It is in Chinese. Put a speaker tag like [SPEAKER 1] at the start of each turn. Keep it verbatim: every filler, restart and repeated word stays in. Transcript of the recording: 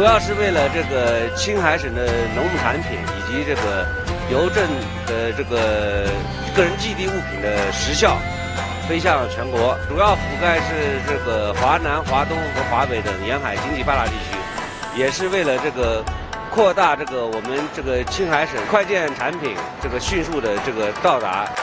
[SPEAKER 1] 主要是为了这个青海省的农牧产品以及这个邮政的这个个人寄递物品的时效飞向全国，主要覆盖是这个华南、华东和华北等沿海经济发达地区，也是为了这个扩大这个我们这个青海省快件产品这个迅速的这个到达。